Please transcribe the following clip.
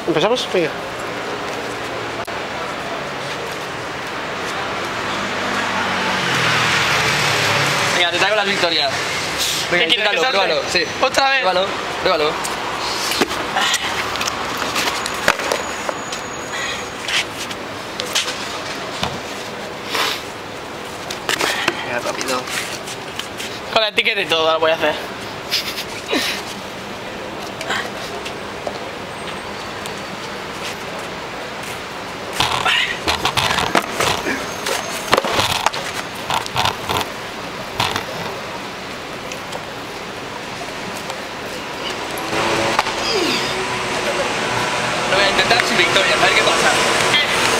¿Empezamos? Venga. Venga, te traigo las victorias. Venga, ¿Qué quieres, pruébalo, sí. ¿Otra vez? Pruébalo. Venga, rápido. Con la etiqueta y todo lo voy a hacer. Lo voy a intentar sin victorias, a ver qué pasa.